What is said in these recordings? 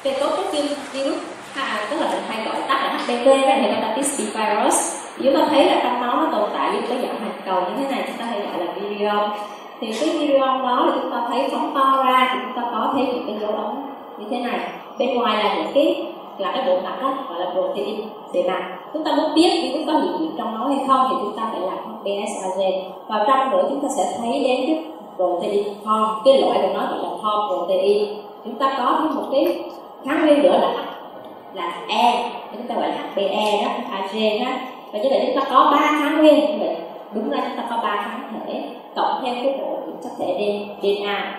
Về cấu trúc virus tức là mình hay gọi tắt là HPV là hepatitis B virus. Chúng ta thấy là trong máu nó tồn tại những cái dạng hạt cầu như thế này, chúng ta hay gọi là virion. Thì cái virion đó là chúng ta thấy phóng to ra thì chúng ta có thấy những cái dấu ấn như thế này. Bên ngoài là những cái bộ mặt đó gọi là protein bề mặt. Chúng ta muốn biết virus có hiện diện trong máu hay không thì chúng ta phải làm HBsAg. Vào trong nữa chúng ta sẽ thấy đến cái protein form, cái loại của nó gọi là form protein. Chúng ta có thêm một cái kháng nguyên nữa là E, chúng ta gọi là HBe đó, Ag đó. Và như vậy chúng ta có 3 kháng nguyên, như vậy đúng ra chúng ta có 3 kháng thể cộng thêm cái bộ kiểm chất thể DNA.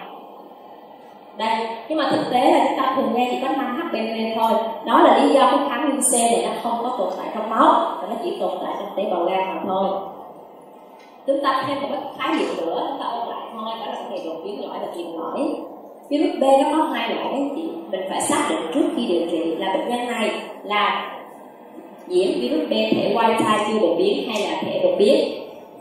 Đây, nhưng mà thực tế là chúng ta thường nghe chỉ có 5 HBV thôi. Đó là lý do cái kháng nguyên C này nó không có tồn tại trong máu, và nó chỉ tồn tại trong tế bào gan mà thôi. Chúng ta thêm một cái khái niệm nữa, chúng ta ôn lại thôi, đó là vấn đề đột biến lõi và tiền lõi. Virus B nó có 2 loại đấy chị, mình phải xác định trước khi điều trị là bệnh nhân này là nhiễm virus B thể wild type chưa đột biến hay là thể đột biến.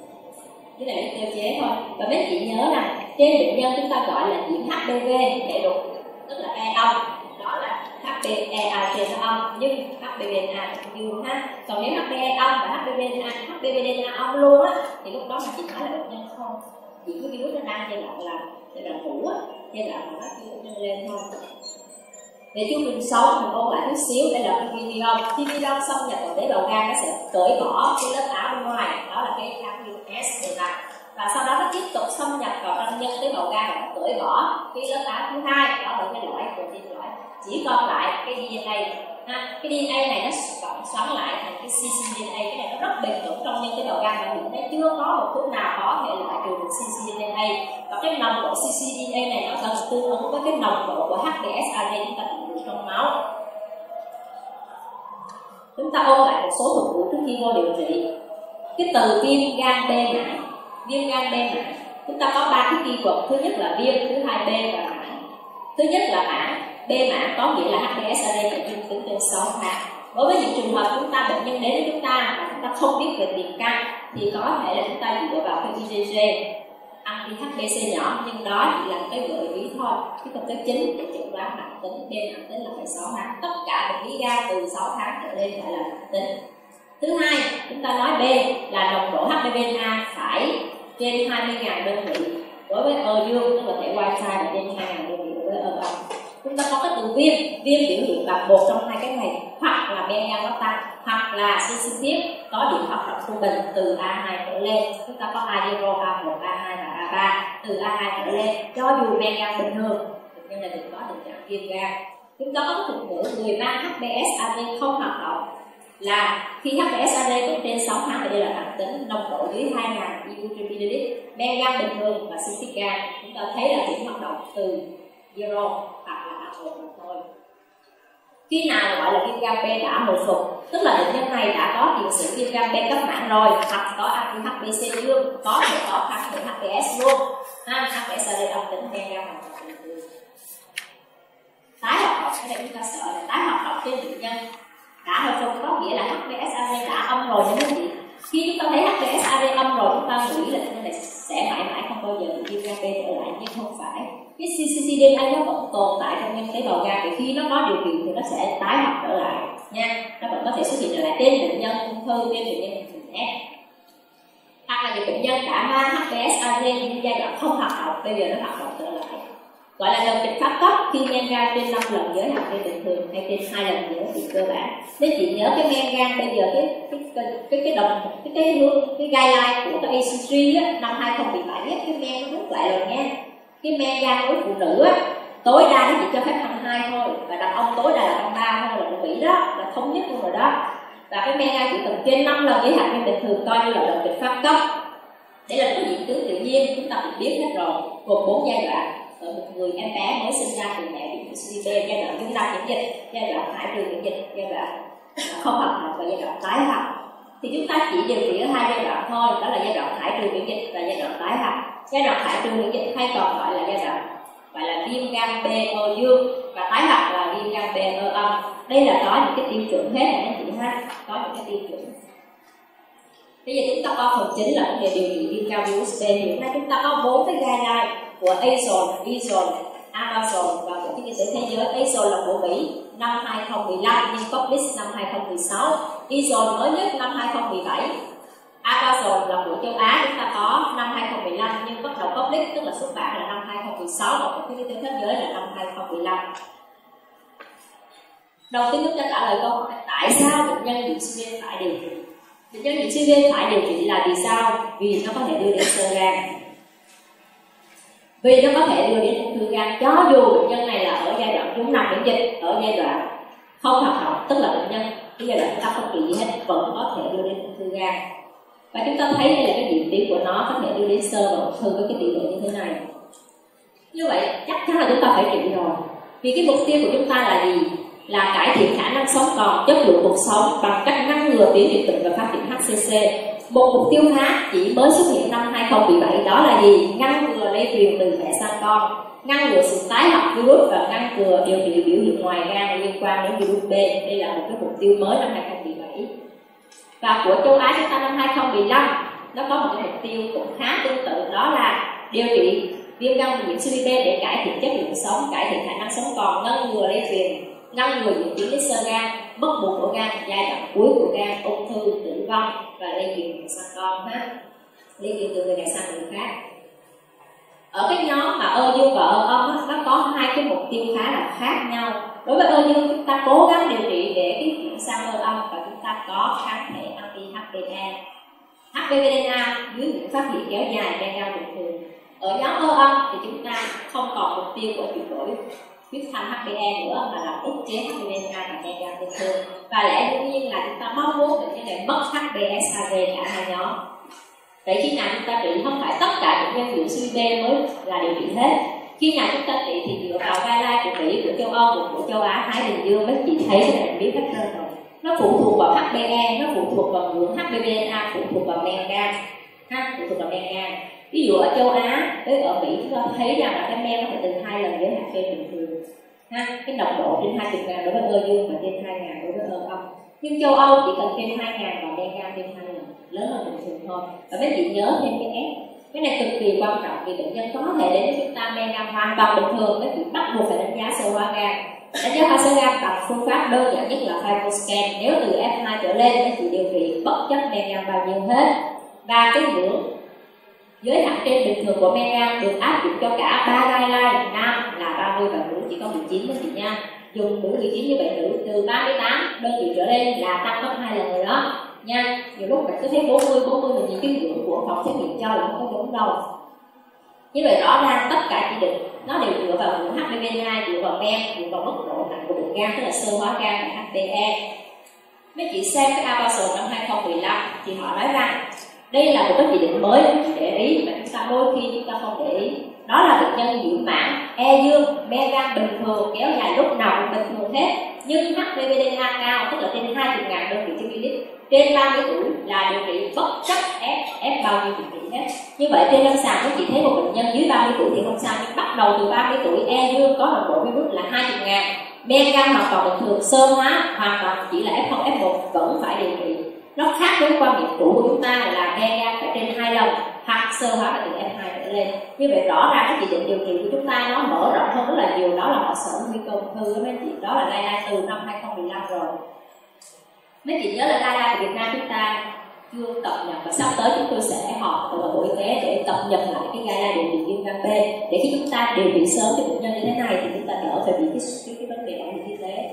Cái này là tiêu chế thôi. Và mấy chị nhớ rằng trên bệnh nhân chúng ta gọi là nhiễm HPV thể đột, tức là E âm, đó là HBeAg nó âm, nhưng HBVNA cũng dương ha. Còn nếu HBe âm và HBVNA âm luôn á thì lúc đó mình chỉ nói là bệnh nhân không nhiễm cái virus nó đang giai đoạn ngủ á, giai đoạn mà nó chưa nhân lên thôi. Để chu trình sống mình ôn lại chút xíu, đây là cái virion. Khi virion xâm nhập vào tế bào gan nó sẽ cởi bỏ cái lớp áo bên ngoài, đó là cái kháng nguyên S bề mặt, và sau đó nó tiếp tục xâm nhập vào trong nhân tế bào gan và nó cởi bỏ cái lớp áo thứ hai, đó là cái lõi protein lõi. Chỉ còn lại cái DNA. Cái DNA này nó cộng xoắn lại thành cái cccDNA, cái này nó rất bền vững trong nhân tế bào gan và hiện nay chưa có một thuốc nào có thể loại trừ được cccDNA. Và cái nồng độ cccDNA này nó gần tương ứng với cái nồng độ của HBsAg chúng ta tìm được trong máu. Chúng ta ôn lại một số thuật ngữ trước khi vô điều trị. Cái từ viêm gan B mãn, viêm gan B mãn, chúng ta có 3 cái keyword. Thứ nhất là viêm, thứ hai B và mãn. Thứ nhất là mãn, B mãn có nghĩa là HBsAg phải dương tính trên 6 tháng. Đối với những trường hợp chúng ta bệnh nhân đến với chúng ta mà chúng ta không biết về tiền căn thì có thể là chúng ta dựa vào cái IgG anti-HBC nhỏ, nhưng đó chỉ là cái gợi ý thôi. Cái thực tế chính để chẩn đoán mãn tính, B mãn tính là phải 6 tháng. Tất cả bệnh lý gan từ 6 tháng trở lên phải là mãn tính. Thứ hai, chúng ta nói B là nồng độ HBVNA phải trên 20.000 đơn vị đối với O dương, tức là thể wild type là trên 2.000 đơn vị đối với O âm. Chúng ta có cái từ viêm biểu hiện bằng một trong hai cái này, hoặc là men gan nó tăng, hoặc là sensitive có điểm hoạt động trung bình từ A2 trở lên. Chúng ta có A0, A1, A2 và A3 từ A2 trở lên. Cho dù men gan bình thường, nhưng là đừng có tình trạng viêm gan. Chúng ta có cái thuật ngữ người mang HBsAg không hoạt động là khi HBsAg vẫn trên 6 tháng, đây là mãn tính, nồng độ dưới 2.000 IU/ml. Men gan bình thường và cystic gan chúng ta thấy là điểm hoạt động từ 0 hoặc là A1 thôi. Khi nào gọi là viêm gan B đã hồi phục, tức là bệnh nhân này đã có tiền sử viêm gan B cấp mãn rồi, hoặc có anti-HBC dương, có thể có kháng thể HBs luôn. HBsAg âm tính, men gan hoàn toàn bình thường. Tái hoạt động, cái này chúng ta sợ là tái hoạt động trên bệnh nhân đã hồi phục có nghĩa là HBsAg đã âm rồi nha quý vị. Khi chúng ta thấy HBsAg âm rồi, chúng ta nghĩ là bệnh nhân này sẽ mãi mãi không bao giờ bị viêm gan B trở lại, nhưng không phải. Cái cccDNA nó vẫn tồn tại trong nhân tế bào gan, thì khi nó có điều kiện thì nó sẽ tái hoạt trở lại nha. Nó vẫn có thể xuất hiện trở lại trên bệnh nhân ung thư, trên bệnh nhân bình thường. Hoặc là những bệnh nhân đã mang HBsAg nhưng giai đoạn không hoạt động, bây giờ nó hoạt động trở lại, gọi là lần kịch phát cấp khi men gan trên 5 lần giới hạn trên bình thường hay trên 2 lần giới hạn cơ bản. Nếu chị nhớ cái men gan bây giờ cái guideline của cái ACG á, năm 2017 á, cái men nó rút lại rồi nha. Cái men gan với phụ nữ á, tối đa nó chỉ cho phép 22 thôi, và đàn ông tối đa là 23 thôi, là được Mỹ đó, là thống nhất luôn rồi đó. Và cái men gan chỉ cần trên 5 lần giới hạn trên bình thường coi như là lần kịch phát cấp. Đây là cái diễn tiến tự nhiên, chúng ta cũng biết hết rồi, gồm 4 giai đoạn. Ở một người em bé mới sinh ra từ mẹ bị CCP, giai đoạn chúng ta miễn dịch, giai đoạn thải trừ miễn dịch, giai đoạn không hoạt động và giai đoạn tái hoạt. Thì chúng ta chỉ điều trị ở 2 giai đoạn thôi, đó là giai đoạn thải trừ miễn dịch và giai đoạn tái hoạt. Giai đoạn thải trừ miễn dịch hay còn gọi là giai đoạn gọi là viêm gan B O dương, và tái hoạt là viêm gan B O âm. Đây là có những cái tiêu chuẩn hết này anh chị ha, có những cái tiêu chuẩn. Bây giờ chúng ta có phần chính là vấn đề điều trị viêm gan virus B. Hiện nay chúng ta có 4 cái guideline của ASOL, ESOL, AMAZOL và của cái tế thế giới. ASOL là của Mỹ năm 2015 nhưng publish năm 2016. ESOL mới nhất năm 2017. APASOL là của châu Á, chúng ta có năm 2015 nhưng bắt đầu public tức là xuất bản là năm 2016 và của thế giới là năm 2015. Đầu tiên chúng ta trả lời câu hỏi tại sao bệnh nhân bị suy gan phải điều trị. Bệnh nhân bị suy gan phải điều trị là vì sao? Vì nó có thể đưa đến xơ gan. Vì nó có thể đưa đến ung thư gan cho dù bệnh nhân này là ở giai đoạn rúng nằm miễn dịch, ở giai đoạn không hoạt động, tức là bệnh nhân cái giai đoạn chúng ta không trị gì hết vẫn có thể đưa đến ung thư gan. Và chúng ta thấy đây là cái diễn tiến của nó có thể đưa đến xơ và ung thư với cái tỷ lệ như thế này. Như vậy chắc chắn là chúng ta phải trị rồi. Vì cái mục tiêu của chúng ta là gì? Là cải thiện khả năng sống còn, chất lượng cuộc sống bằng cách ngăn ngừa tiến triển bệnh và phát triển HCC. Một mục tiêu khác chỉ mới xuất hiện năm 2017 đó là gì? Ngăn ngừa lây truyền từ mẹ sang con, ngăn ngừa sự tái hợp virus và ngăn ngừa điều trị biểu hiện ngoài gan liên quan đến virus B. Đây là một cái mục tiêu mới năm 2017. Và của châu Á chúng ta năm 2015 nó có một cái mục tiêu cũng khá tương tự, đó là điều trị viêm gan nhiễm CVD để cải thiện chất lượng sống, cải thiện khả năng sống còn, ngăn ngừa lây truyền, ngăn ngừa diễn tiến đến xơ gan, mất bù của gan, giai đoạn cuối của gan, ung thư, tử vong và lây truyền sang con ha, lây truyền từ người này sang người khác. Ở cái nhóm mà ơ dương và ơ âm nó có hai cái mục tiêu khá là khác nhau. Đối với ơ dương chúng ta cố gắng điều trị để cái chuyển sang ơ âm và chúng ta có kháng thể anti-HBe. HBV-DNA dưới những phát hiện kéo dài men gan bình thường. Ở nhóm ơ âm thì chúng ta không còn mục tiêu của chuyển đổi huyết thanh HBe nữa mà là ức chế HBV-DNA và men gan bình thường. Và lẽ đương nhiên là chúng ta mong muốn bệnh nhân này mất HBsAg cả hai nhóm. Vậy khi nào chúng ta trị không phải tất cả bệnh nhân bị suy B mới là điều trị hết. Khi nào chúng ta trị thì dựa vào guideline của Mỹ, của châu Âu, của châu Á, Thái Bình Dương mới chỉ thấy cái này biết hết trơn rồi. Nó phụ thuộc vào HBe, nó phụ thuộc vào ngưỡng HBV-DNA, phụ thuộc vào men gan, phụ thuộc vào men gan. Ví dụ ở châu Á với ở Mỹ chúng ta thấy rằng là cái men có thể từ 2 lần giới hạn trên bình thường. Cái nồng độ trên 20.000 đối với ơ dương và trên 2.000 đối với ơ âm. Nhưng châu Âu chỉ cần trên 2.000 và men gan trên 2 lần, lớn hơn bình thường thôi. Và mấy chị nhớ thêm cái S. Cái này cực kỳ quan trọng vì bệnh nhân có thể đến với chúng ta men gan hoàn toàn bình thường, mấy chị bắt buộc phải đánh giá sơ hóa gan. Đánh giá hóa sơ gan bằng phương pháp đơn giản nhất là FibroScan. Nếu từ F2 trở lên mấy chị điều trị bất chấp men gan bao nhiêu hết. Và cái ngưỡng giới hạn trên bình thường của men gan được áp dụng cho cả 3 guideline. Nam là 30 và nữ chỉ có 19 thôi chị nha. Dùng nữ 19 như vậy, nữ từ 38 đơn vị trở lên là tăng gấp 2 lần rồi đó nha. Nhiều lúc mình cứ thấy 40 mình nhìn cái ngưỡng của phòng xét nghiệm cho là không có đúng đâu. Như vậy rõ ràng tất cả chỉ định nó đều dựa vào ngưỡng HBV-DNA, dựa vào men, dựa vào mức độ nặng của bệnh gan, tức là sơ hóa gan và HBe. Mấy chị xem cái APASOL năm 2015 thì họ nói rằng đây là một cái chỉ định mới để ý mà chúng ta đôi khi chúng ta không để ý. Đó là bệnh nhân nhiễm mãn E dương, men gan bình thường kéo dài lúc nào cũng bình thường hết, nhưng HBV-DNA cao, tức là trên 20.000 đơn vị trên ml, trên 30 tuổi là điều trị bất chấp F bao nhiêu điều trị hết. Như vậy trên lâm sàng các chị thấy một bệnh nhân dưới 30 tuổi thì không sao, nhưng bắt đầu từ 30 tuổi E dương có nồng độ virus là 20.000, men gan hoàn toàn bình thường, sơ hóa hoàn toàn chỉ là F0, F1 vẫn phải điều trị. Nó khác với quan điểm cũ của chúng ta là men gan phải trên 2 lần hoặc sơ hóa từ F2 trở lên. Như vậy rõ ràng cái chỉ định điều trị của chúng ta nó mở rộng hơn rất là nhiều, đó là họ sợ nguy cơ ung thư. Mấy chị đó là guideline từ năm 2015 rồi. Mấy chị nhớ là guideline của Việt Nam chúng ta chưa cập nhật và sắp tới chúng tôi sẽ họp cùng Bộ Y tế để cập nhật lại cái guideline điều trị viêm gan B để khi chúng ta điều trị sớm cho bệnh nhân như thế này thì chúng ta đỡ phải bị cái vấn đề bảo hiểm y tế.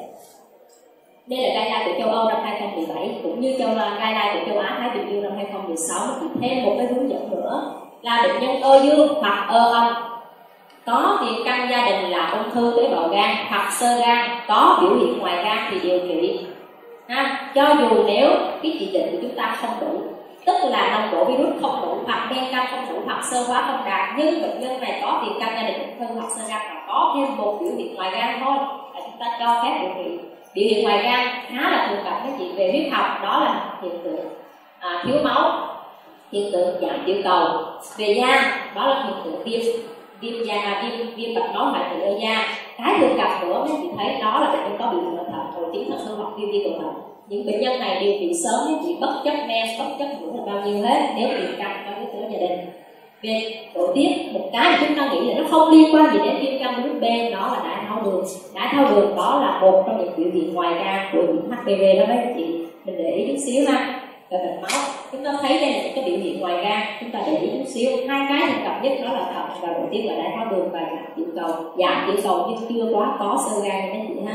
Đây là guideline của châu Âu năm 2017 cũng như guideline của châu Á Thái Bình Dương năm 2016. Thì thêm một cái hướng dẫn nữa là bệnh nhân ơ dương hoặc ơ âm có tiền căn gia đình là ung thư tế bào gan hoặc xơ gan, có biểu hiện ngoài gan thì điều trị. Cho dù nếu cái chỉ định của chúng ta không đủ, tức là nồng độ virus không đủ hoặc men gan không đủ hoặc sơ hóa không đạt, nhưng bệnh nhân này có tiền căn gia đình ung thư hoặc xơ gan và có thêm một biểu hiện ngoài gan thôi là chúng ta cho phép điều trị. Biểu hiện ngoài gan khá là thường gặp các chị về huyết học, đó là hiện tượng thiếu máu, hiện tượng giảm tiểu cầu. Về da đó là hiện tượng viêm da, viêm bạch máu hoại tử ở da. Cái thường gặp nữa các chị thấy đó là bệnh nhân có bị bệnh thận, hội chứng thận hư hoặc viêm vi cầu thận. Những bệnh nhân này điều trị sớm các chị bất chấp men, bất chấp ngưỡng là bao nhiêu hết nếu tiền căn có yếu tố gia đình. về nội tiết. Một cái mà chúng ta nghĩ là nó không liên quan gì đến viêm gan virus B, đó là đái tháo đường. Đái tháo đường đó là một trong những biểu hiện ngoài da của nhiễm HPV đó mấy anh chị, mình để ý chút xíu ha. Rồi mạch máu, chúng ta thấy đây là những cái biểu hiện ngoài da, chúng ta để ý chút xíu. Hai cái thường gặp nhất đó là thận và nội tiết và đái tháo đường và giảm tiểu cầu. Giảm tiểu cầu nhưng chưa quá có xơ gan nha mấy chị ha.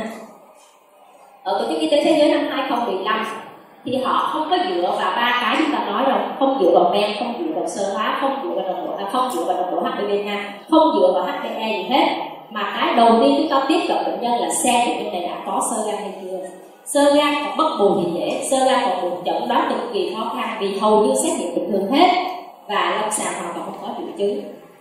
Ở Tổ chức Y tế Thế giới năm 2015 thì họ không có dựa vào ba cái chúng ta nói rồi, không dựa vào men, không dựa vào sơ hóa, không dựa vào nồng độ, không dựa vào nồng độ HPV, không dựa vào HPE gì hết, mà cái đầu tiên chúng ta tiếp cận bệnh nhân là xem bệnh nhân này đã có xơ gan hay chưa. Xơ gan còn bất bù thì dễ, xơ gan còn được chẩn đoán cực kỳ khó khăn vì hầu như xét nghiệm bình thường hết và lâm sàng hoàn toàn không có triệu chứng.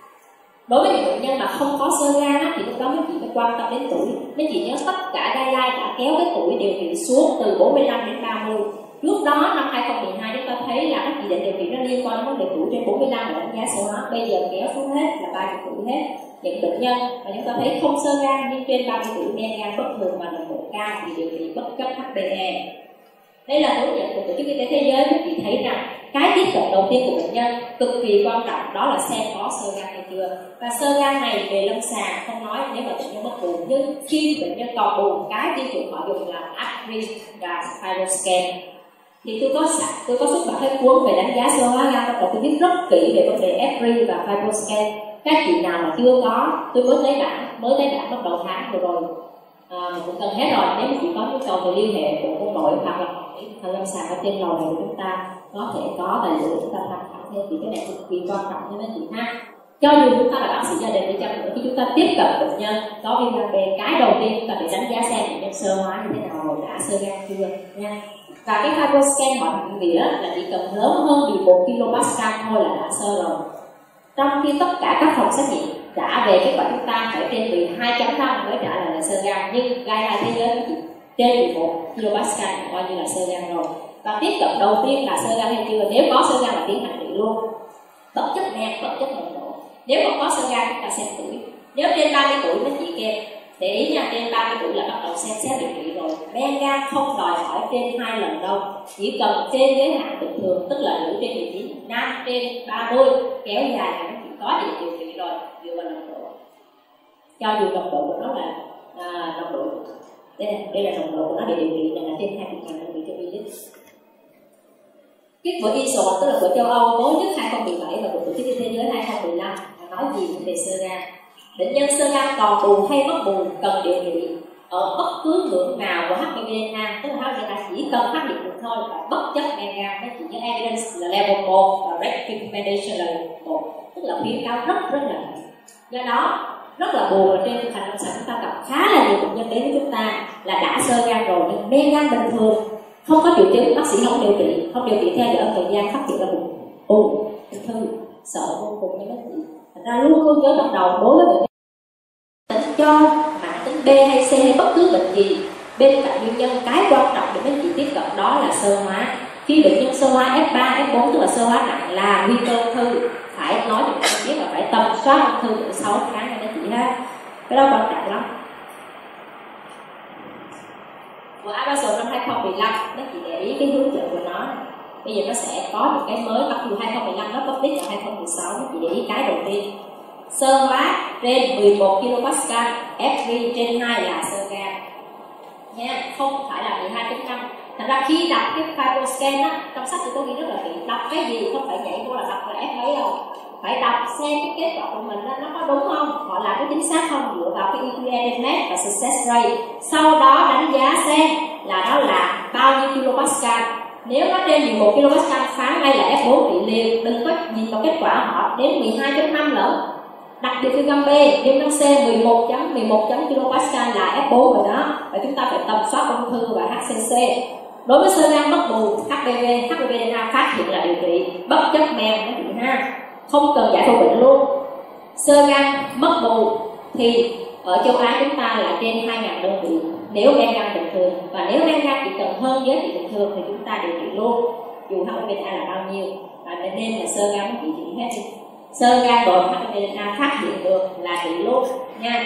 Đối với những bệnh nhân mà không có xơ gan thì lúc đó mấy chị phải quan tâm đến tuổi. Mấy chị nhớ tất cả guideline đã kéo cái tuổi điều trị xuống từ 45 đến 30. Lúc đó năm 2012 chúng ta thấy là các chỉ định điều trị nó liên quan đến vấn đề tuổi trên 45 và đánh giá sơ hóa. Bây giờ kéo xuống hết là 30 tuổi hết. Những bệnh nhân mà chúng ta thấy không xơ gan nhưng trên 30 tuổi men gan bất thường và nồng độ cao thì điều trị bất chấp HPE. Đây là hướng dẫn của Tổ chức Y tế Thế giới. Các chị thấy rằng cái tiếp cận đầu tiên của bệnh nhân cực kỳ quan trọng, đó là xem có xơ gan hay chưa. Và xơ gan này về lâm sàng không nói nếu mà bệnh nhân bất bù, nhưng khi bệnh nhân còn bù, cái tiêu chuẩn họ dùng là AFRI và FibroScan. Thì tôi có xuất bản cái cuốn về đánh giá xơ hóa gan, và tôi biết rất kỹ về vấn đề AFRI và FibroScan. Các chị nào mà chưa có, tôi mới thấy bản bắt đầu tháng vừa rồi, mình cũng cần hết rồi. Nếu mà chị có nhu cầu thì liên hệ của quân đội hoặc là thằng lâm sàng ở trên lầu này của chúng ta có thể có tài liệu để chúng ta tham khảo thêm, thì cái này cực kỳ quan trọng cho mấy chị ha. Cho dù chúng ta là bác sĩ gia đình đi chăng nữa, khi chúng ta tiếp cận bệnh nhân có viêm gan B, cái đầu tiên chúng ta phải đánh giá xem bệnh nhân sơ hóa như thế nào rồi, đã sơ gan chưa nha. Và cái FibroScan họ định nghĩa là chỉ cần lớn hơn 11 kPa thôi là đã sơ rồi. Trong khi tất cả các phòng xét nghiệm trả về kết quả chúng ta phải trên 12.5 mới trả lời là sơ gan, nhưng guideline thế giới trên 11 kPa coi như là sơ gan rồi. Và tiếp cận đầu tiên là sơ gan hay chưa, nếu có sơ gan là tiến hành trị luôn, bất chấp men, bất chấp nồng độ. Nếu không có sơ gan chúng ta xem tuổi. Nếu trên 30 tuổi mấy chị kêu để ý nha, trên 30 tuổi là bắt đầu xem xét điều trị rồi. Men gan không đòi hỏi trên 2 lần đâu, chỉ cần trên giới hạn bình thường, tức là nữ trên 19, nam trên 30 kéo dài là nó chỉ có điều trị rồi dựa vào nồng độ. Cho dù nồng độ của nó là nồng độ đây là nồng độ của nó để điều trị là trên 20.000 mg/ml. Kết quả ISO tức là của châu Âu mới nhất 2017 và của Tổ chức Y tế Thế giới 2015 nói gì về sơ gan. Bệnh nhân sơ gan còn bù hay mất bù cần điều trị ở bất cứ ngưỡng nào của HPV-A, tức là HPV-A chỉ cần phát hiện được thôi và bất chấp men gan. Các chị nhớ evidence là level 1 và recommendation là level 1, tức là khuyến cáo rất là mạnh. Do đó rất là buồn là trên thực hành lâm sàng chúng ta gặp khá là nhiều bệnh nhân đến với chúng ta là đã sơ gan rồi nhưng men gan bình thường, không có triệu chứng, bác sĩ không điều trị theo dõi thời gian phát hiện ra bụng ung thư, sợ vô cùng như bác sĩ. Thành ra luôn luôn nhớ trong đầu đối với bệnh nhân tính cho mãn tính B hay C hay bất cứ bệnh gì, bên cạnh nguyên nhân cái quan trọng để mấy chị tiếp cận đó là sơ hóa. Khi bệnh nhân sơ hóa F3, F4 tức là sơ hóa nặng là nguy cơ ung thư, phải nói cho các bạn biết là phải tầm soát ung thư từ 6 tháng cho mấy chị ha, cái đó quan trọng lắm. Của Amazon năm 2015 nó chỉ để ý cái hướng dẫn của nó. Bây giờ nó sẽ có một cái mới, mặc dù 2015 nó public ở 2016, nó chỉ để ý cái đầu tiên sơ hóa trên 11 kPa, F3 trên 2 là sơ gan nha, không phải là 12.5. Thành ra khi đọc cái FibroScan á, trong sách tôi có ghi rất là kỹ, đọc cái gì không phải nhảy vô là đọc là F mấy đâu, phải đọc xem cái kết quả của mình đó, nó có đúng không, họ làm có chính xác không, dựa vào cái EQM và success rate, sau đó đánh giá xem là nó là bao nhiêu kPa. Nếu nó trên 11 kPa phán ngay là F4 trị liền, đừng có nhìn vào kết quả họ đến 12.5 lẫn. Đặc biệt viêm gan B, viêm gan C 11 kPa là F4 rồi đó, và chúng ta phải tầm soát ung thư và HCC. Đối với sơ gan mất bù, HPV-A phát hiện là điều trị bất chấp men các chị ha, không cần giải phẫu bệnh luôn. Sơ gan mất bù thì ở châu Á chúng ta là trên 2.000 đơn vị nếu men gan bình thường, và nếu men gan chỉ cần hơn giới trị bình thường thì chúng ta điều trị luôn dù HPV-A là bao nhiêu, và nên là sơ gan chỉ trị hết. Sơ gan rồi HPV-A phát hiện được là trị luôn nha.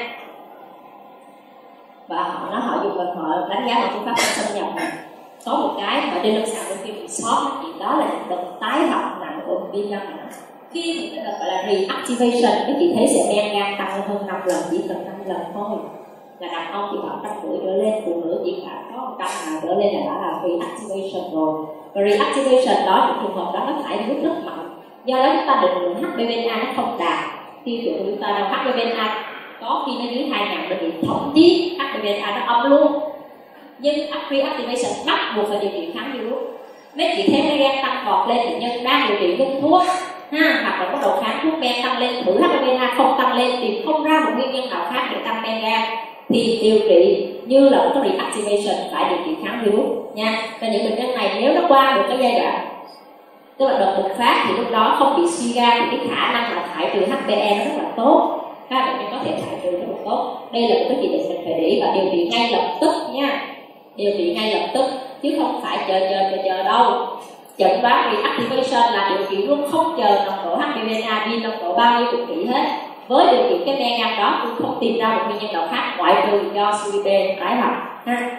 Và họ dùng và họ đánh giá bằng phương pháp xâm nhập này. Có một cái mà trên lâm sàng đôi khi bị sót thì đó là đợt tái học nặng của viêm gan mãn. khi mình gọi là reactivation, các chị thấy sẽ men gan tăng lên hơn 5 lần, chỉ cần 5 lần thôi. Là đàn ông thì khoảng 100 tuổi trở lên, phụ nữ chỉ phải có 100 nào trở lên là đã là reactivation rồi. Và reactivation đó, trong trường hợp đó nó thải virus rất mạnh. Do đó chúng ta định lượng HPV-A nó không đạt. Khi của chúng ta đâu HPV-A có khi nó dưới 2.000 đơn vị, thậm chí HPV-A nó âm luôn. Nhưng reactivation bắt buộc phải điều trị kháng virus. Mấy chị thấy men gan tăng vọt lên thì nhân đang điều trị dùng thuốc hoặc là có độ kháng thuốc men tăng lên, thử HPV-A không tăng lên thì không ra một nguyên nhân nào khác để tăng men gan thì điều trị như là có reactivation, phải điều trị kháng virus nha. Và những bệnh nhân này nếu nó qua được cái giai đoạn tức là đợt bùng phát thì lúc đó không bị suy gan thì cái khả năng là thải trừ HPE nó rất là tốt. Các bệnh nhân có thể thải trừ rất là tốt. Đây là một cái chỉ định mình phải để ý và điều trị ngay lập tức nha. Điều trị ngay lập tức chứ không phải chờ đâu. Chẩn đoán reactivation là điều trị luôn, không chờ nồng độ HPV-A đi nồng độ bao nhiêu chục kỷ hết. Với điều trị cái men gan đó cũng không tìm ra một nguyên nhân nào khác ngoại trừ do CVP tái hợp ha.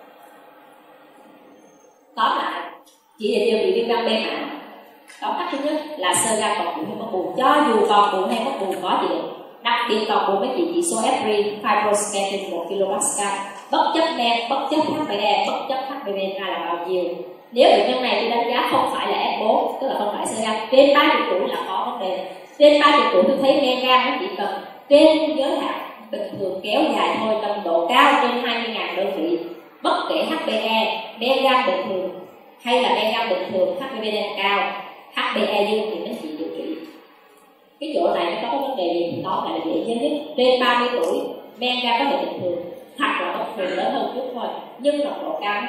Tóm lại chỉ để điều trị viêm gan B mãn. Tóm tắt thứ nhất là xơ gan còn bụng hay mất bùn, cho dù còn bụng hay mất bùn có chỉ định. Đặc biệt còn bụng mấy chị chỉ số F3 fibroscan trên 1 kPa, bất chấp men, bất chấp HPE, bất chấp HPV-A là bao nhiêu. Nếu bệnh nhân này tôi đánh giá không phải là F4, tức là không phải xơ gan, trên 30 tuổi là có vấn đề. Trên 30 tuổi tôi thấy men gan nó chỉ cần trên giới hạn bình thường kéo dài thôi, nồng độ cao trên 20.000 đơn vị, bất kể HPE, men gan bình thường hay là men gan bình thường, HPV cao, HPE dương thì nó chỉ điều trị. Cái chỗ này nó có vấn đề gì thì đó là dễ nhớ nhất. Trên 30 tuổi men gan có thể bình thường hoặc là bất thường lớn hơn chút thôi, nhưng nồng độ cao nó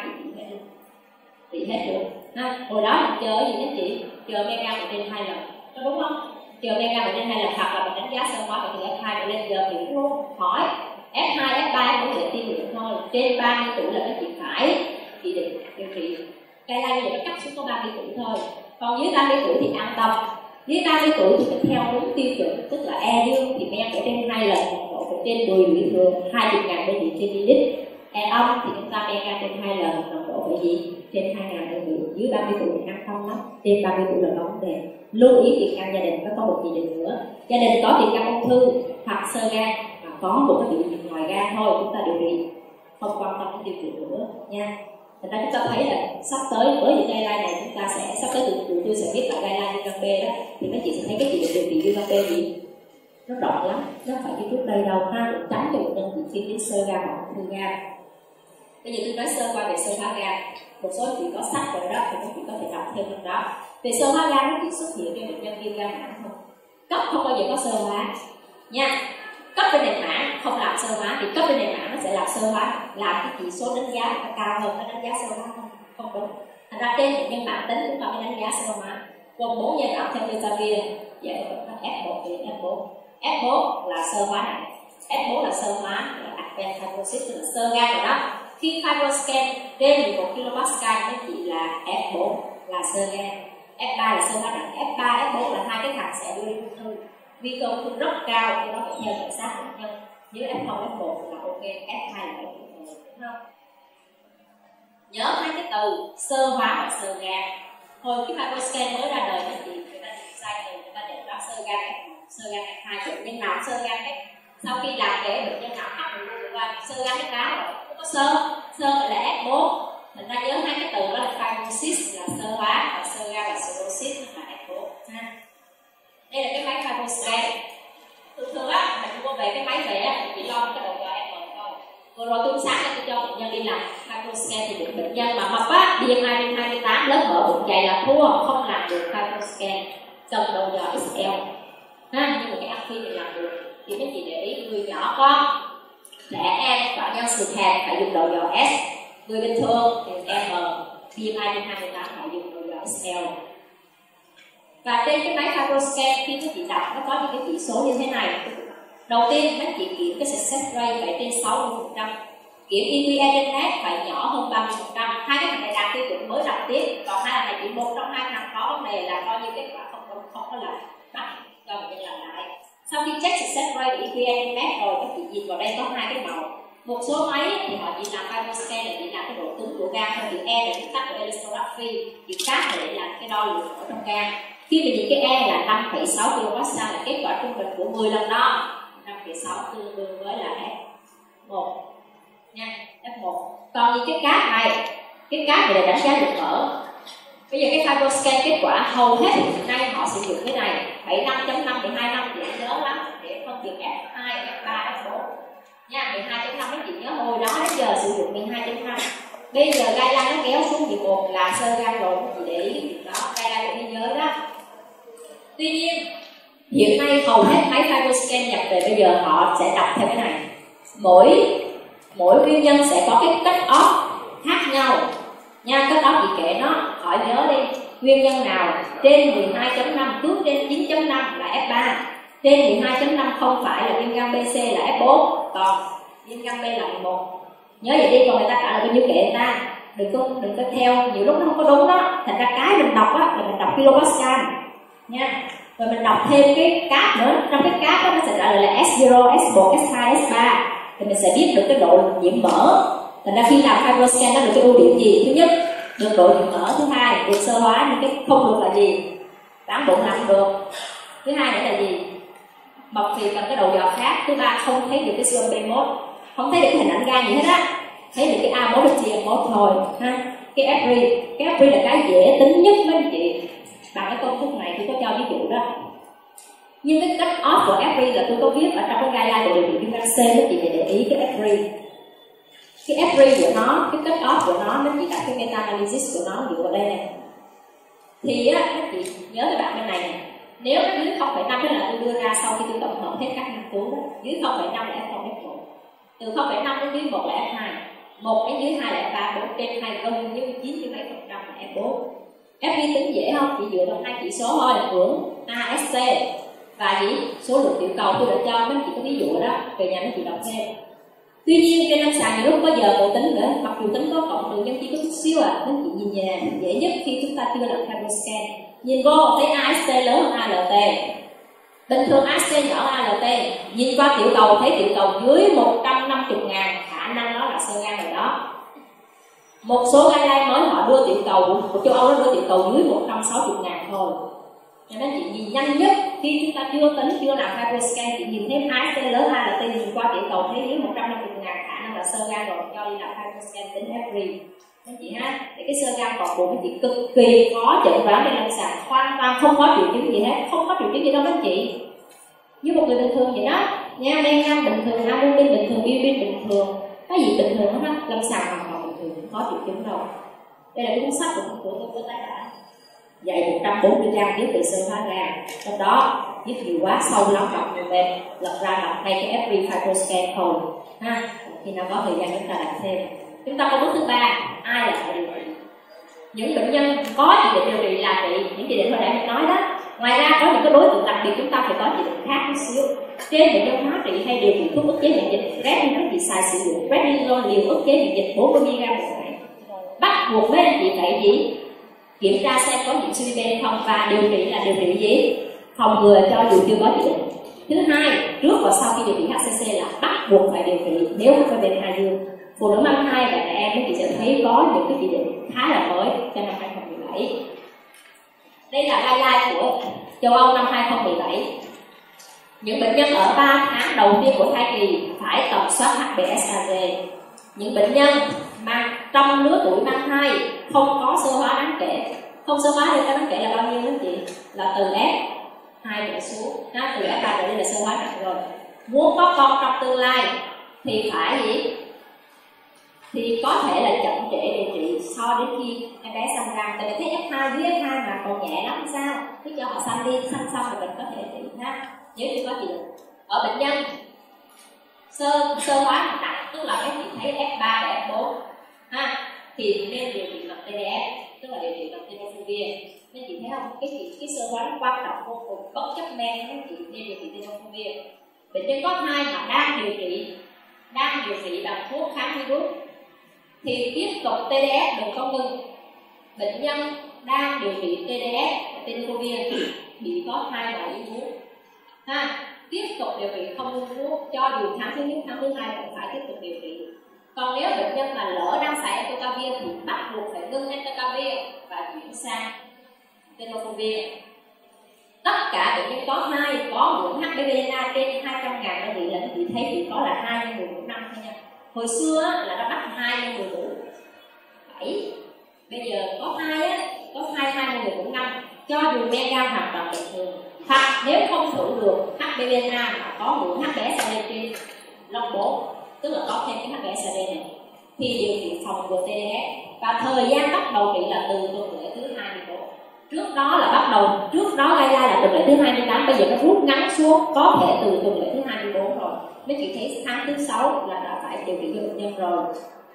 trị hết được. Hồi đó mình chờ gì nhất chị? Chờ men gan trên 2 lần, có đúng không? Chờ men gan trên 2 lần hoặc là mình đánh giá sơ hóa thì F2 trở lên giờ thì luôn hỏi F2, F3 cũng sẽ tiên lượng thôi. Trên 30 tuổi là các chị phải chỉ định điều trị. Cái này bây giờ nó cắt xuống có 30 tuổi thôi. Còn dưới 30 tuổi thì an tâm. Dưới 30 tuổi thì mình theo đúng tiêu chuẩn, tức là E dương thì men phải trên 2 lần, nồng độ phải trên 10 mg, 20.000 đơn vị trên ml. E âm thì chúng ta men gan trên 2 lần, nồng độ phải gì? Trên 2.000 đơn vị. Dưới 30 tuổi thì an tâm lắm. Trên 30 tuổi là có vấn đề. Lưu ý tiền căn gia đình, nó có một chỉ định nữa. Gia đình có tiền căn ung thư hoặc xơ gan mà có một cái biểu hiện ngoài gan thôi, chúng ta điều trị, không quan tâm đến điều trị nữa nha. Thành ra chúng ta thấy là sắp tới với những guideline này chúng ta sẽ sắp tới tụi tôi sẽ viết lại guideline viêm gan B đó, thì các chị sẽ thấy cái chỉ định điều trị viêm gan B gì nó rộng lắm, nó phải như trước đây đâu ha, để tránh cho bệnh nhân bị suy đến xơ gan hoặc ung thư gan. Bây giờ tôi nói sơ qua về sơ hóa gan, một số chị có sách rồi đó thì các chị có thể đọc thêm trong đó. Về sơ hóa gan nó chỉ xuất hiện cho bệnh nhân viêm gan mãn không, cấp không bao giờ có sơ hóa nha. Cấp bên nền mảng không làm sơ hóa thì cấp bên nền mảng nó sẽ làm sơ hóa, làm cái chỉ số đánh giá nó cao hơn, nó đánh giá sơ hóa không đúng. Thành ra trên bệnh nhân mãn tính chúng ta mới đánh giá sơ hóa gồm 4 giai đoạn theo Beta-Vir, vậy là F1 đến F4. F4 là sơ hóa này, F4 là sơ hóa là advanced fibrosis, tức là sơ gan rồi đó. Khi fibroscan trên 11 kPa nó chỉ là F4 là sơ gan, F3 là sơ hóa nặng, F3, F4 là hai cái thằng sẽ đưa đi ung thư. Nguy cơ ung thư rất cao, cho nó phải theo dõi sát bệnh nhân. Nếu F0, F1 là ok, F2 là ok, đúng không? Nhớ hai cái từ sơ hóa và sơ gan. Hồi cái fibroscan mới ra đời thì người ta sai từ, người ta nhận ra sơ gan F1, sơ gan F2, bệnh nhân nào sơ gan F. Sau khi làm để bệnh nhân nào hấp được luôn qua sơ gan F rồi, không có sơ là F4. Thành ra nhớ hai cái từ đó là fibrosis là sơ hóa và sơ gan là cirrhosis là F4 ha. Đây là cái máy fibroscan. Thường á, mình mua về cái máy về á, chỉ lo cái đầu dò F1 thôi. Vừa rồi tôi sáng tôi cho bệnh nhân đi làm fibroscan thì bệnh nhân mà mập á, BMI trên 28, lớp mỡ bụng dày là thua, không làm được fibroscan, cần đầu dò XL ha. Nhưng mà cái ác phi thì làm được. Thì mấy chị để ý người nhỏ con, trẻ em và nhân sự hẹp phải dùng đầu dò S, người bình thường thì M, BMI trên 28 phải dùng đầu dò XL. Và trên cái máy fibroscan khi các chị đọc nó có những cái chỉ số như thế này. Đầu tiên các chị kiểm cái success rate phải trên 60%, kiểm EQE trên S phải nhỏ hơn 30%. Hai cái thằng này đạt tiêu chuẩn mới đọc tiếp, còn hai thằng này chỉ một trong hai thằng có vấn đề là coi như kết quả không có là bắt cho bệnh nhân làm lại. Sau khi check success rate EQE trên S rồi các chị nhìn vào đây có hai cái màu. Một số máy thì họ chỉ làm fibroscan để chỉ làm cái độ cứng của gan thôi, chữ E là chữ tắt của elastography, chữ khác để làm cái đo lượng ở trong gan. Khi mình nhìn cái E là 5,6 kPa là kết quả trung bình của 10 lần đo. 5,6 tương đương với là F1 nha, F1. Còn như cái cáp này, cái cáp này là đánh giá được mở. Bây giờ cái FibroScan kết quả hầu hết hiện nay họ sử dụng cái này 75.5, 12 năm thì nhớ lắm để phân biệt F2, F3, F4 nha. 12.5 mấy chị nhớ hồi đó đến giờ sử dụng 12.5. Bây giờ guideline nó kéo xuống 11 là sơ gan rồi, chị để ý đó, guideline của thế giới đó. Tuy nhiên hiện nay hầu hết máy FibroScan nhập về bây giờ họ sẽ đọc theo cái này. Mỗi nguyên nhân sẽ có cái cut off khác nhau nha. Cut off thì kệ nó, hỏi nhớ đi nguyên nhân nào trên 12.5 cứ trên 9.5 là F3, trên 12.5 không phải là viêm gan BC là F4, còn viêm gan B là 11. Nhớ vậy đi, còn người ta trả lời bao nhiêu kệ người ta, đừng có theo, nhiều lúc nó không có đúng đó. Thành ra cái mình đọc á là mình đọc kilopascal nha, rồi mình đọc thêm cái cáp nữa. Trong cái cáp đó nó sẽ trả lời là S0, S1, S2, S3 thì mình sẽ biết được cái độ nhiễm mỡ. Thành ra khi làm FibroScan nó được cái ưu điểm gì? Thứ nhất, được độ nhiễm mỡ. Thứ hai, được sơ hóa. Nhưng cái không được là gì? Đáng bụng làm được. Thứ hai nữa là gì? Mập thì cần cái đầu dò khác. Thứ ba, không thấy được cái siêu âm B1, không thấy được cái hình ảnh gan gì hết á, thấy được cái A1 và T1 thôi ha. Cái FRI là cái dễ tính nhất mấy anh chị. Bằng cái công thức này tôi có cho ví dụ đó. Nhưng cái cut off của FRI là tôi có viết ở trong cái guideline của điều trị viêm gan C, các chị để ý cái FRI. Cái FRI của nó, cái cut off của nó chỉ đặt cái meta analysis của nó dựa vào đây này. Thì á các chị nhớ cái bạn bên này nè, nếu nó dưới 0,5 đó là tôi đưa ra sau khi tôi tổng hợp hết các nghiên cứu đó, dưới 0,5 là F0, F1, từ 0,5 đến dưới 1 là F2, 1 đến dưới 2 là F3, 4 trên 2 gần như 90 mấy % là F4. FRI tính dễ không? Chỉ dựa vào hai chỉ số thôi, hưởng AST và gì? Số lượng tiểu cầu. Tôi đã cho mấy chị có ví dụ đó, về nhà mấy chị đọc thêm. Tuy nhiên trên lâm sàng nhiều lúc có giờ bộ tính nữa, mặc dù tính có cộng trừ nhân chia có chút xíu mấy chị nhìn nhà dễ nhất khi chúng ta chưa làm FibroScan. Nhìn vô thấy AST lớn hơn ALT. Bình thường AST nhỏ hơn ALT. Nhìn qua tiểu cầu thấy tiểu cầu dưới 150.000, khả năng nó là sơ gan rồi đó. Một số guideline mới họ đưa tiểu cầu của châu Âu nó đưa tiểu cầu dưới 160.000 thôi. Cho nên chị nhìn nhanh nhất khi chúng ta chưa tính, chưa làm FibroScan, chị nhìn thấy AST lớn ALT, nhìn qua tiểu cầu thấy dưới 150.000, khả năng là sơ gan rồi, cho đi làm FibroScan tính FRI. Các chị ha, để cái sơ gan còn bụng chị cực kỳ khó chẩn đoán trên lâm sàng, hoàn toàn không có triệu chứng gì hết, không có triệu chứng gì đâu các chị. Như một người bình thường vậy đó, nha, men gan bình thường, albumin bình thường, bilirubin bình thường, cái gì bình thường hết, lâm sàng hoàn toàn bình thường, không có triệu chứng đâu. Đây là cái cuốn sách của tôi có tác giả dạy 140 trang viết về sơ hóa gan, trong đó viết nhiều quá, sâu lắm, đọc nhiều về, lật ra đọc ngay cái FRI FibroScan thôi ha. Khi nào có thời gian chúng ta làm thêm. Chúng ta có bước thứ ba, ai là phải điều trị? Những bệnh nhân có chỉ định điều trị là trị những chỉ định hồi nãy mình nói đó. Ngoài ra có những cái đối tượng đặc biệt chúng ta phải có chỉ định khác một xíu. Trên bệnh nhân hóa trị hay điều trị thuốc ức chế miễn dịch, Redin các chị xài sử dụng Prednisone liều ức chế miễn dịch 40 mg một ngày. Bắt buộc mấy anh chị phải gì? Kiểm tra xem có nhiễm CVD hay không, và điều trị là điều trị gì? Phòng ngừa cho dù chưa có chỉ định. Thứ hai, trước và sau khi điều trị HCC là bắt buộc phải điều trị nếu HPV2 dương. Phụ nữ mang thai và trẻ em các chị sẽ thấy có những cái chỉ định khá là mới cho năm 2017. Đây là guideline của châu Âu năm 2017. Những bệnh nhân ở 3 tháng đầu tiên của thai kỳ phải tầm soát HbSAg. Những bệnh nhân mà trong lứa tuổi mang thai không có sơ hóa đáng kể, không sơ hóa thì đáng kể là bao nhiêu đó chị? Là từ F2 trở xuống, từ F3 trở lên là sơ hóa nặng rồi. Muốn có con trong tương lai thì phải gì? Thì có thể là chậm trễ điều trị so đến khi em bé sanh ra. Tại vì thấy F2 dưới F2 mà còn nhẹ lắm sao? Cứ cho họ sanh đi, sanh xong rồi mình có thể trị ha. Nếu như có chị ở bệnh nhân sơ hóa nặng, tức là các chị thấy F3 và F4 ha, thì nên điều trị bằng TDF, tức là điều trị bằng tenofovir. Nên chị thấy không, cái sơ hóa nó quan trọng vô cùng, bất chấp men các chị nên điều trị tenofovir. Bệnh nhân có thai mà đang điều trị bằng thuốc kháng virus thì tiếp tục TDF đừng có ngừng. Bệnh nhân đang điều trị TDF tenofovir thì bị có thai ngoài ý muốn ha, tiếp tục điều trị không ngưng thuốc, cho dù tháng thứ nhất, tháng thứ hai vẫn phải tiếp tục điều trị. Còn nếu bệnh nhân mà lỡ đang xài entecavir thì bắt buộc phải ngưng entecavir và chuyển sang tenofovir. tất cả bệnh nhân có ngưỡng HbA1c trên 200.000 đơn vị là các chị thấy chỉ có là 2 nhân 10 mũ 5 thôi nha. Hồi xưa là nó bắt 2 nhân 10 mũ 7, bây giờ có 2 nhân 10 mũ 5, cho dù men gan hoàn toàn bình thường. Hoặc nếu không thử được HbA1 mà có ngưỡng HbSAD trên log 4, tức là có thêm cái HbSAD này, thì điều trị phòng ngừa TDS. Và thời gian bắt đầu trị là từ tuần lễ thứ 24. Trước đó guideline là tuần lễ thứ 28, bây giờ nó rút ngắn xuống, có thể từ tuần lễ thứ 24 rồi. Mấy chị thấy tháng thứ 6 là đã phải điều trị cho bệnh nhân rồi.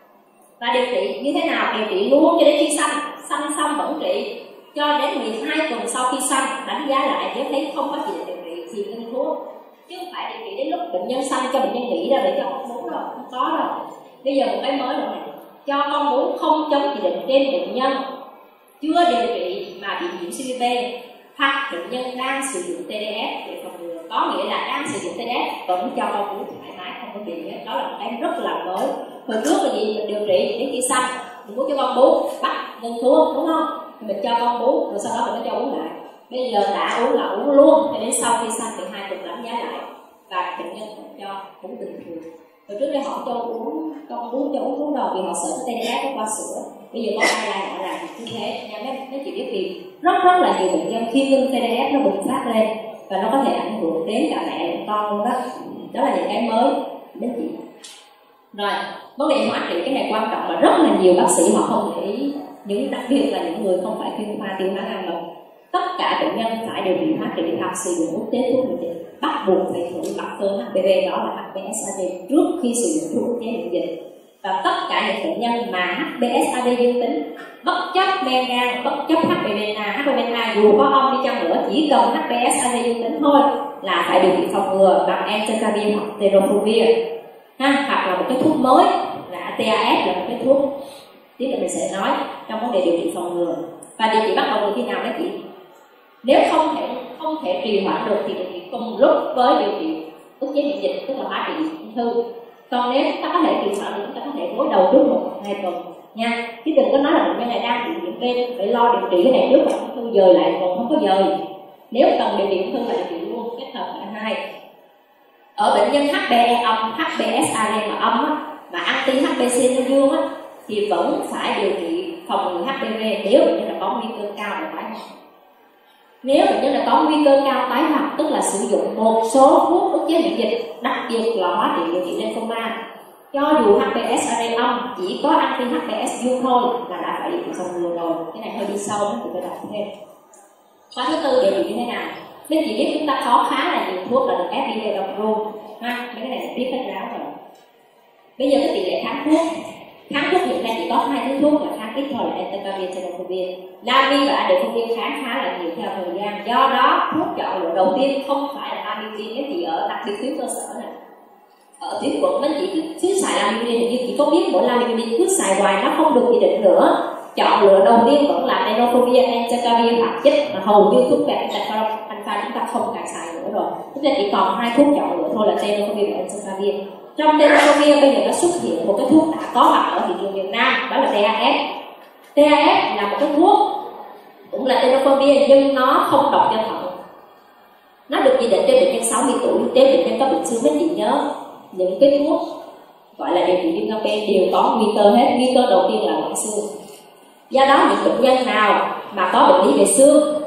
Và điều trị như thế nào? Điều trị luôn cho đến khi sanh xong vẫn trị, cho đến 12 tuần sau khi sanh đánh giá lại, nếu thấy không có chỉ định điều trị thì ngưng thuốc, chứ không phải điều trị đến lúc bệnh nhân sanh cho bệnh nhân nghỉ ra để cho con bú đâu, không có đâu. Bây giờ một cái mới nữa này, cho con bú không chống chỉ định trên bệnh nhân chưa điều trị mà bị nhiễm CVP hoặc bệnh nhân đang sử dụng TDS để phòng ngừa, có nghĩa là đang sử dụng TDS vẫn cho con bú thoải mái, không có gì hết. Đó là một cái rất là mới. Hồi trước là gì, mình điều trị đến khi sanh mình muốn cho con bú bắt ngưng thuốc, đúng không? Mình cho con bú rồi sau đó mình mới cho uống lại. Bây giờ đã uống là uống luôn, cho đến sau khi sanh 12 tuần đánh giá lại và bệnh nhân vẫn cho uống bình thường. Hồi trước đây họ cho uống con bú cho uống đầu vì họ sợ cái TDS nó qua sữa. Bây giờ có ai lại họ làm như thế nha mấy chị biết, vì rất là nhiều bệnh nhân khi ngưng TDS nó bùng phát lên và nó có thể ảnh hưởng đến cả mẹ lẫn con luôn đó. Đó là những cái mới mấy chị. Rồi vấn đề hóa trị cái này quan trọng và rất là nhiều bác sĩ họ không để ý, những đặc biệt là những người không phải chuyên khoa tiêu hóa gan mật. Tất cả bệnh nhân phải điều trị hóa trị hoặc sử dụng ức chế thuốc miễn dịch, bắt buộc phải thử mặt cơ HPV, đó là HbSAD trước khi sử dụng thuốc ức chế miễn dịch. Và tất cả những bệnh nhân mà HbSAD dương tính, bất chấp men gan, bất chấp HbA1 dù có âm đi chăng nữa, chỉ cần HbSAD dương tính thôi là phải điều trị phòng ngừa bằng entecavir hoặc tenofovir, hoặc là một cái thuốc mới là TAF, là một cái thuốc tiếp là mình sẽ nói trong vấn đề điều trị phòng ngừa. Và điều trị bắt đầu từ khi nào đó chị? Nếu không thể trì hoãn được thì điều trị cùng lúc với điều trị ức chế miễn dịch, tức là hóa trị ung thư. Còn nếu chúng ta có thể trì hoãn thì chúng ta có thể gối đầu trước 1-2 tuần nha, chứ đừng có nói là bệnh nhân này đang bị nhiễm bên phải lo điều trị cái này trước và ung thư dời lại, còn không có dời. Nếu cần điều trị ung thư là điều trị luôn, kết hợp cả hai. Ở bệnh nhân HbE âm, HbSAD mà âm á, mà anti-HbC nó dương á, thì vẫn phải điều trị phòng ngừa HPV nếu bệnh nhân là có nguy cơ cao về tái hoạt. Nếu bệnh nhân là có nguy cơ cao tái hoạt, tức là sử dụng một số thuốc ức chế miễn dịch, đặc biệt là hóa trị điều trị lymphoma, cho dù HbSAD âm chỉ có anti-HbS dương thôi là đã phải điều trị phòng ngừa rồi. Cái này hơi đi sâu, chúng ta đọc thêm. Khóa thứ tư điều trị như thế nào? Nên chỉ biết chúng ta có khá là nhiều thuốc là được FDA approve ha, mấy cái này là biết hết ráo rồi. Bây giờ cái tỷ lệ kháng thuốc hiện nay chỉ có 2 thứ thuốc là kháng ít thôi là entecavir, tenofovir. Lavir và adefovir kháng khá là nhiều theo thời gian. Do đó thuốc chọn lựa đầu tiên không phải là lamivudine. Nếu chị ở đặc biệt tuyến cơ sở này, ở tuyến quận mấy chị cứ xài lamivudine, thì chỉ có biết mỗi lamivudine cứ xài hoài nó không được chỉ định nữa. Chọn lựa đầu tiên vẫn là tenofovir, entecavir hoặc chất mà hầu như thuốc vẹn alpha chúng ta không càng xài nữa rồi. Chúng ta chỉ còn 2 thuốc chọn lựa thôi là tenofovir và entecavir. Trong tenofovir bây giờ nó xuất hiện một cái thuốc đã có mặt ở thị trường Việt Nam, đó là TAF. TAF là một cái thuốc cũng là tenofovir nhưng nó không độc cho thận. Nó được chỉ định cho bệnh nhân 60 tuổi, nếu bệnh nhân có bệnh xương. Mấy chị nhớ những cái thuốc gọi là điều trị viêm gan B đều có nguy cơ hết. Nguy cơ đầu tiên là loãng xương. Do đó những bệnh nhân nào mà có bệnh lý về xương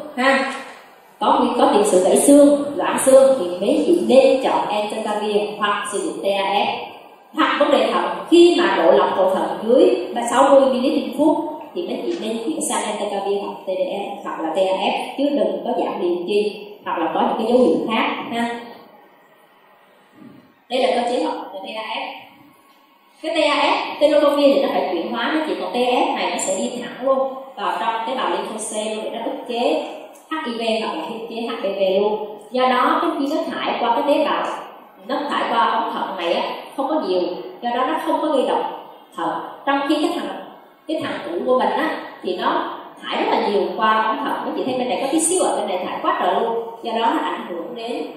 có tiền sử gãy xương, loãng xương thì mấy chị nên chọn entecavir hoặc sử dụng TAF. Hoặc vấn đề thận, khi mà độ lọc cầu thận dưới 60 ml trên phút thì mấy chị nên chuyển sang entecavir hoặc TDS hoặc là TAF, chứ đừng có giảm liền chi hoặc là có những cái dấu hiệu khác ha. Đây là cơ chế học của TAF. Cái TAF, tenofovir thì nó phải chuyển hóa, nó chỉ còn TAF này nó sẽ đi thẳng luôn vào trong tế bào lymphocyte để nó ức chế HIV hoặc là ức chế HPV luôn. Do đó cái khi nó thải qua cái tế bào, nó thải qua ống thận này á không có nhiều, do đó nó không có gây độc thận. Trong khi cái thằng cũ của mình á thì nó thải rất là nhiều qua ống thận. Các chị thấy bên này có tí xíu, ở bên này thải quá trời luôn. Do đó nó ảnh hưởng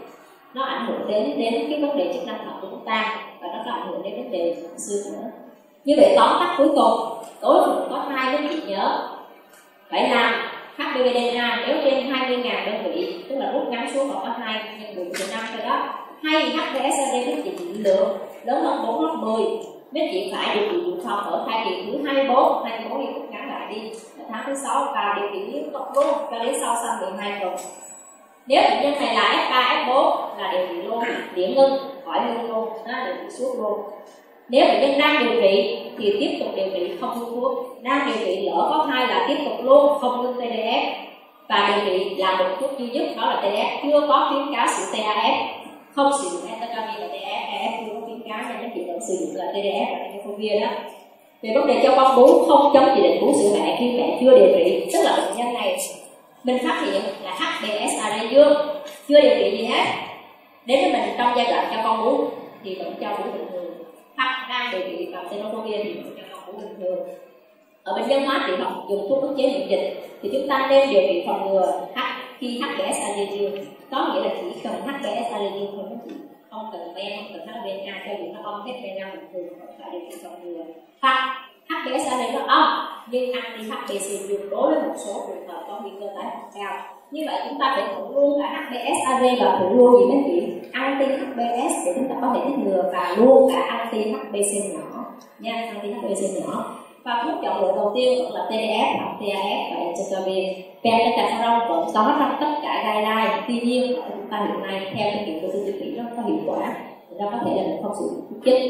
đến cái vấn đề chức năng thận của chúng ta, và nó có ảnh hưởng đến vấn đề xương nữa. Như vậy tóm tắt cuối cùng, tối thượng có 2 cái chị nhớ phải làm HbA nếu trên 20.000 đơn vị, tức là rút ngắn xuống còn có 2 nhân 10/5 thôi đó. Hay HbSAg mấy chị lượng lớn hơn 4 gấp 10, mấy chị phải điều trị dự phòng ở thai kỳ thứ 24 thì rút ngắn lại đi, tháng thứ 6 và điều trị liên tục luôn cho đến sau 12 tuần. Nếu bệnh nhân này là F3, F4 là điều trị luôn, điểm ngưng, khỏi ngưng luôn, điều trị suốt luôn. Nếu bệnh nhân đang điều trị thì tiếp tục điều trị không ngưng thuốc, đang điều trị lỡ có thai là tiếp tục luôn, không ngưng TDF và điều trị là một thuốc duy nhất đó là TDF, chưa có khuyến cáo sử TAF, không sử dụng Entecavir và TAF chưa có khuyến cáo nên chị vẫn sử dụng là TDF và Tenofovir đó. Về vấn đề cho con bú, không chống chỉ định bú sữa mẹ khi mẹ chưa điều trị, tức là bệnh nhân này mình phát hiện là HbSAg dương, chưa điều trị gì hết, đến với mình trong giai đoạn cho con bú thì vẫn cho bú bình thường, hoặc đang điều trị bằng Tenofovir thì vẫn cho con bú bình thường. Ở bệnh nhân hóa trị hoặc dùng thuốc ức chế miễn dịch thì chúng ta nên điều trị phòng ngừa khi HbSAg dương, có nghĩa là chỉ cần HbSAg dương thôi, không cần men, không cần HbA, cho dù nó âm HbA bình thường vẫn phải điều trị phòng ngừa. Hoặc HbSAg nó âm nhưng anti-HbC dương đối với một số trường hợp có nguy cơ tái phát cao. Như vậy chúng ta phải thử luôn cả HbSAg và thử luôn gì mấy chị anti-HbS để chúng ta có thể ngăn ngừa và luôn cả anti-HbC nhỏ nha, anti-HbC nhỏ. Và thuốc chọn lựa đầu tiên vẫn là TDF hoặc TAF và Entecavir. Pentacarfalon vẫn có trong tất cả guideline, tuy nhiên ở chúng ta hiện nay theo kinh nghiệm của tôi điều trị nó có hiệu quả, nó có thể là mình không sử dụng thuốc chích.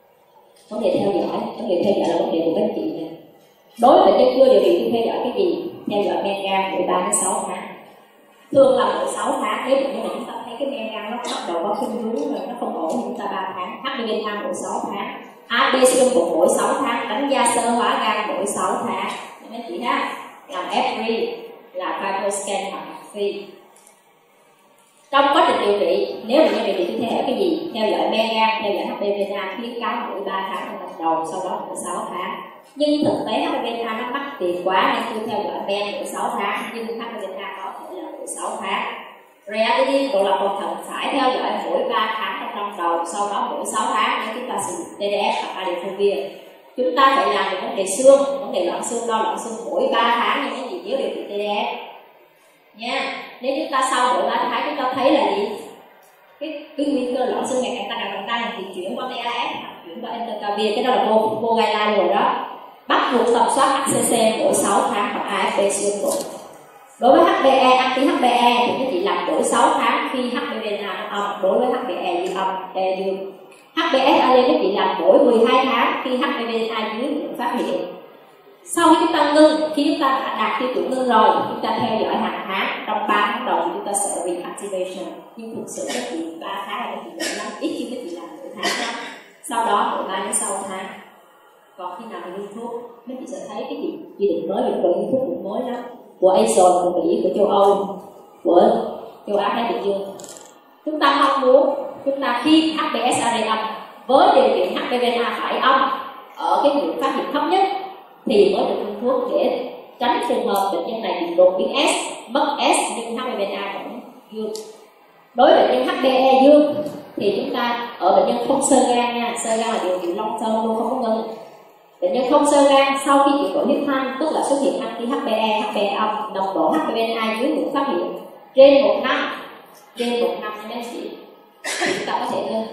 Vấn đề theo dõi là vấn đề của các chị này. Đối với bệnh nhân chưa điều trị thì theo dõi cái gì? Theo dõi men gan mỗi 3 đến 6 tháng. Thường là mỗi 6 tháng, nếu bệnh nhân chúng ta thấy cái men gan nó bắt đầu có khuynh hướng rồi, nó không ổn thì chúng ta 3 tháng, HbA mỗi 6 tháng, ABC mỗi 6 tháng, đánh giá sơ hóa gan mỗi 6 tháng. Mấy chị ha, làm F3 là FibroScan hoặc FI. Trong quá trình điều trị, nếu bệnh nhân điều trị thì theo dõi cái gì? Theo dõi men gan, theo dõi HbA khuyến cáo mỗi 3 tháng trong lần đầu, sau đó mỗi 6 tháng. Nhưng thực tế HbA nó mắc tiền quá nên tôi theo dõi men mỗi 6 tháng, nhưng HbA có thể là mỗi 6 tháng. Creatinine, độ lọc cầu thận phải theo dõi mỗi 3 tháng trong năm đầu, sau đó mỗi 6 tháng nếu chúng ta sử dụng TDF hoặc Adifovir. Chúng ta phải làm về vấn đề xương, vấn đề loãng xương, đo loãng xương mỗi 3 tháng như những gì nếu điều trị TDF nha. Nếu chúng ta sau mỗi 3 tháng chúng ta thấy là gì? Cái nguy cơ loãng xương ngày càng tăng thì chuyển qua TAF hoặc chuyển qua Entecavir, cái đó là vô guideline rồi đó. Bắt buộc tầm soát HCC mỗi 6 tháng hoặc AFP xương cổ. Đối với HbA, anti-HbA thì các chị làm mỗi 6 tháng khi HbA nó âm, đối với HbA dương âm, E dương. HbSAg các chị làm mỗi 12 tháng khi HbA dưới được phát hiện. Sau khi chúng ta ngưng, khi chúng ta đã đạt tiêu chuẩn ngưng rồi, chúng ta theo dõi hàng tháng, trong 3 tháng đầu chúng ta sẽ reactivation. Nhưng thực sự các chị 3 tháng là các chị đợi lắm, ít khi các chị làm mỗi tháng lắm. Sau đó mỗi 3 đến 6 tháng. Còn khi nào mình thuốc, các chị sẽ thấy cái gì chỉ định mới, những loại thuốc mới đó của Asia, của Mỹ, của châu Âu, của châu Á Thái Bình Dương. Chúng ta mong muốn chúng ta khi HbSAg âm với điều kiện HbA phải âm ở cái ngưỡng phát hiện thấp nhất thì mới được dùng thuốc để tránh trường hợp bệnh nhân này bị đột biến S, mất S nhưng HbA vẫn dương. Đối với bệnh nhân HbA dương thì chúng ta ở bệnh nhân không xơ gan nha, xơ gan là điều trị long term luôn, không có ngưng. Bệnh nhân không xơ gan sau khi chuyển đổi huyết thanh, tức là xuất hiện anti-HbA, HbA âm, nồng độ HbA dưới ngưỡng phát hiện trên 1 năm mấy chị thì chúng ta có thể ngưng.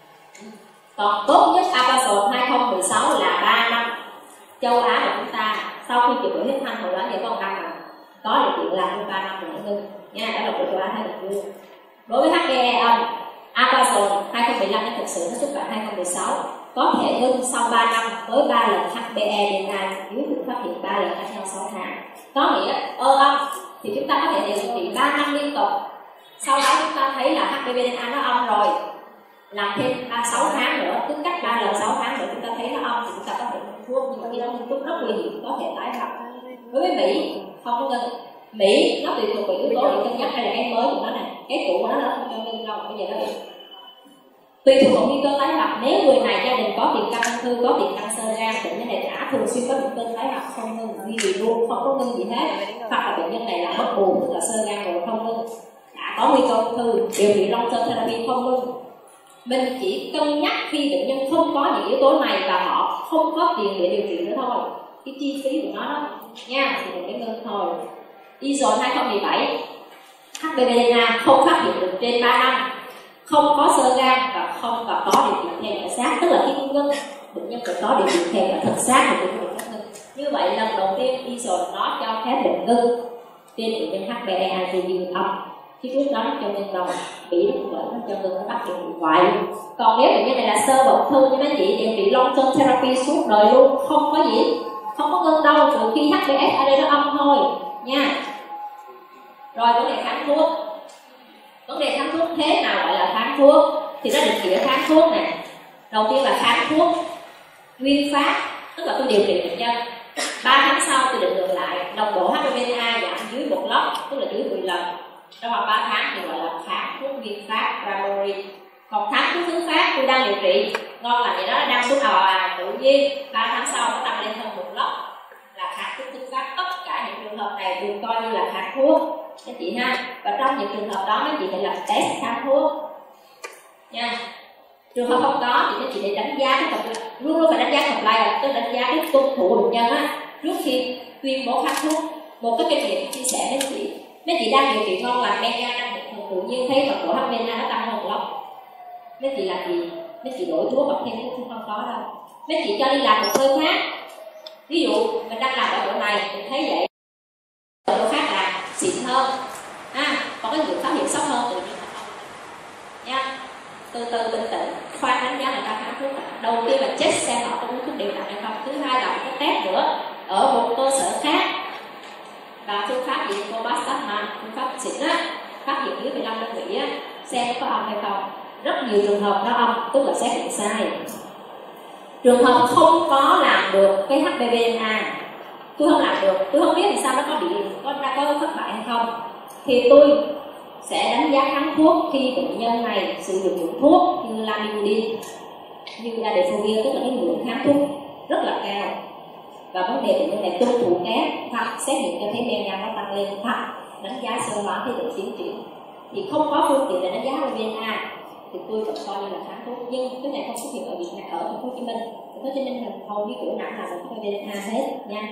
Còn tốt nhất Apazone 2016 là 3 năm. Châu Á của chúng ta sau khi chuyển đổi huyết thanh hồi đó thì có 1 năm mà có điều kiện làm 3 năm rồi ngưng nha, đó là của châu Á Thái Bình Dương. Đối với HbA âm, Apazone 2015 nó thực sự nó xuất bản 2016 có thể ngưng sau 3 năm với 3 lần HbA dưới được phát hiện 3 lần khác nhau 6 tháng. Có nghĩa âm thì chúng ta có thể điều trị 3 năm liên tục. Sau đó chúng ta thấy là HbA nó âm rồi, làm thêm 6 tháng nữa, cứ cách 3 lần 6 tháng nữa chúng ta thấy nó âm thì chúng ta có thể ngưng thuốc, nhưng mà khi nó ngưng thuốc rất nguy hiểm, có thể tái phát. Đối với Mỹ không có ngưng. Mỹ nó tùy thuộc vào yếu tố để cân nhắc hay là cái mới của nó này, cái cũ của nó không cho ngưng đâu, bây giờ nó bị tùy thuộc vào nguy cơ tái phát. Nếu người này gia đình có tiền căn ung thư, có tiền căn xơ gan, bệnh nhân này đã thường xuyên có bệnh cơn tái phát không ngưng, duy trì luôn, không có ngưng gì hết, hoặc là bệnh nhân này là bất bù, tức là xơ gan rồi không ngưng, đã có nguy cơ ung thư, điều trị long term therapy không ngưng. Mình chỉ cân nhắc khi bệnh nhân không có những yếu tố này và họ không có tiền để điều trị nữa thôi, cái chi phí của nó đó nha, thì mình phải ngưng thôi. Ison 2017, HPV-DNA không phát hiện được trên 3 năm, không có xơ gan và không có điều kiện theo dõi sát, tức là khi ngưng bệnh nhân phải có điều kiện theo dõi thật sát thì cũng được ngưng. Như vậy lần đầu tiên Ison nó cho phép bệnh ngưng trên bệnh nhân HPV âm. Cái thuốc đó nó cho nhân đồng bị nó cho ngưng, nó bắt được hoại luôn. Còn nếu bệnh nhân này là sơ bộc thư như mấy chị điều trị long term therapy suốt đời luôn, không có gì, không có ngưng đâu trừ khi HPV nó âm thôi nha. Rồi vấn đề kháng thuốc, vấn đề kháng thuốc thế nào gọi là kháng thuốc thì nó định nghĩa kháng thuốc này. Đầu tiên là kháng thuốc nguyên phát, tức là tôi điều trị bệnh nhân 3 tháng sau tôi định lượng lại nồng độ HPV-DNA giảm dưới 1 log, tức là dưới 10 lần trong vòng 3 tháng thì gọi là kháng thuốc nguyên phát primary. Còn kháng thuốc thứ phát tôi đang điều trị ngon lành vậy đó, đang xuống tự nhiên 3 tháng sau nó tăng lên hơn 1 log là kháng thuốc thứ phát. Tất cả những trường hợp này được coi như là kháng thuốc các chị ha. Và trong những trường hợp đó mấy chị phải làm test kháng thuốc nha. Trường hợp không có thì các chị để đánh giá cái luôn luôn phải đánh giá compliance, tức đánh giá cái tuân thủ bệnh nhân á trước khi tuyên bố kháng thuốc. Một cái kinh nghiệm chia sẻ với chị, mấy chị đang điều trị ngon lành men gan đang bình thường, tự nhiên thấy mật độ HPV nó tăng hơn 1 log, mấy chị làm gì? Mấy chị đổi thuốc hoặc thêm thuốc không có đâu, mấy chị cho đi làm một nơi khác. Ví dụ mình đang làm ở chỗ này mình thấy vậy ở chỗ khác làm xịn hơn có cái việc phát hiện sốc hơn, tự nhiên nha. Từ từ bình tĩnh khoan đánh giá người ta kháng thuốc. Đầu tiên là check xem họ có uống thuốc đều đặn hay không. Thứ hai là cái test nữa ở một cơ sở khác và phương pháp gì Cobastat phương pháp xịn á, phát hiện dưới 15 đơn vị á, xem có âm hay không. Rất nhiều trường hợp nó âm, tức là xét nghiệm sai. Trường hợp không có làm được cái HPV-DNA, tôi không làm được, tôi không biết vì sao nó có thất bại hay không, thì tôi sẽ đánh giá kháng thuốc khi bệnh nhân này sử dụng thuốc như lamivudine, như Adefovir, tức là cái lượng kháng thuốc rất là cao và vấn đề bệnh nhân này tuân thủ kém, hoặc xét nghiệm cho thấy men gan nó tăng lên, hoặc đánh giá sơ hóa cái độ tiến triển thì không có phương tiện để đánh giá HPV-DNA thì tôi vẫn coi như là kháng thuốc. Nhưng cái này không xuất hiện ở Việt Nam, ở thành phố Hồ Chí Minh. Thành phố Hồ Chí Minh là hầu như chỗ nào là HPV-DNA hết nha.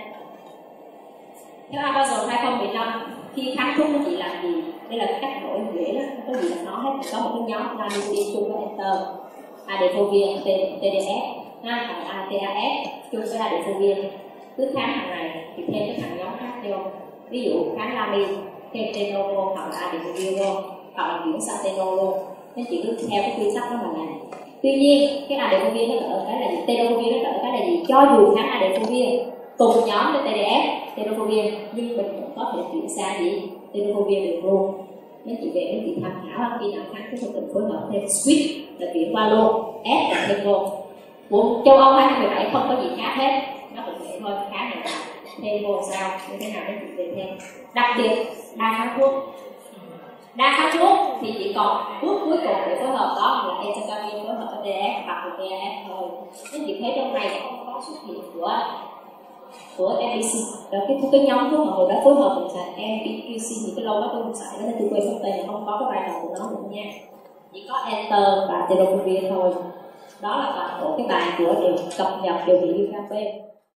Theo Amazon 2015 khi kháng thuốc nó chỉ làm gì? Đây là cách đổi dễ lắm, không có gì là nói hết. Có một cái nhóm lamivudine chung với Enter, Adefovir, TDF, hoặc ATAF chung với Adefovir, cứ kháng hàng này thì thêm cái thằng nhóm khác vô. Ví dụ kháng lami thêm tenoro hoặc là Adefovir vô, hoặc là chuyển sang tenoro luôn. Nên chị cứ theo cái quy tắc đó mà làm. Tuy nhiên cái Adefovir nó ở cái là gì? Tenofovir nó ở cái là gì? Cho dù kháng Adefovir cùng nhóm với TDF, tenofovir, nhưng mình cũng có thể chuyển sang gì? Tenofovir được luôn. Mấy chị về mấy chị tham khảo khi nào kháng thuốc cần phối hợp thêm switch là chuyển qua luôn, S là thêm vô. Của châu Âu 2017 không có gì khác hết, nó cũng vậy thôi, kháng này thêm vô sao như thế nào mấy chị về thêm. Đặc biệt đa kháng thuốc thì chỉ còn bước cuối cùng để phối hợp đó là entecavir phối hợp với TDF hoặc là TAF thôi. Nên chị thấy trong này không có xuất hiện của MPC, rồi cái nhóm thuốc mà hồi đó phối hợp cùng xài MPQC, thì cái lâu đó tôi không xài nên tôi quên mất tên, không có cái vai trò của nó nữa nha. Chỉ có Enter và Tenofovir thôi. Đó là toàn bộ cái bài của điều cập nhật điều trị viêm gan B.